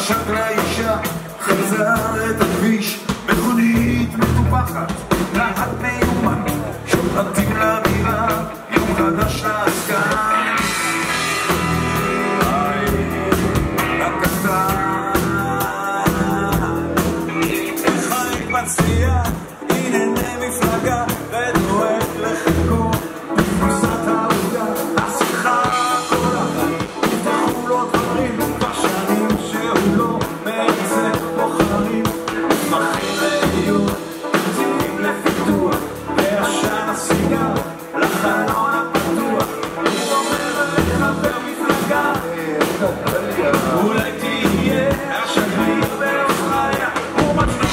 נשק לאישה, חזר את הכביש, מכונית מטופחת, נהג מיומן, שומרתים למילה, יום חדש לעסקן. מצליח, הנה מפלגה ודואג לחלקו בפרסת העוגה, השיחה כל החיים נפתחו לו דברים בשנים שהוא לא מייצא בוחרים מפחים לאיום, צילים לפיתוח ועשן הסיגר לחלון הפתוח, הוא אומר לחבר מפלגה אולי תהיה השגריר באוסטרליה, הוא מצליח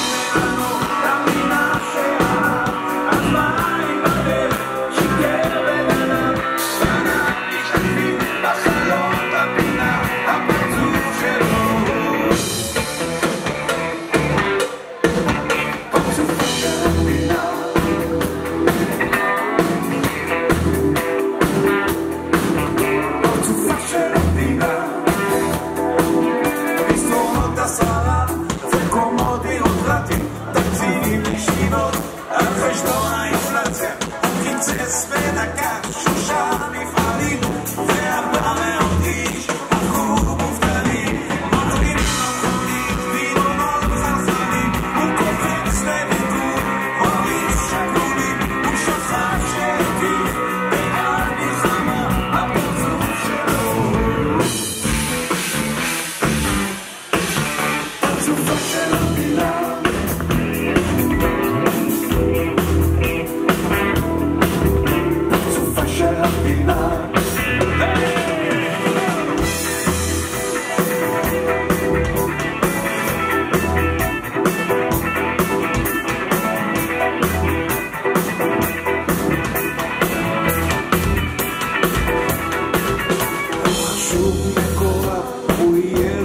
הוא יהיה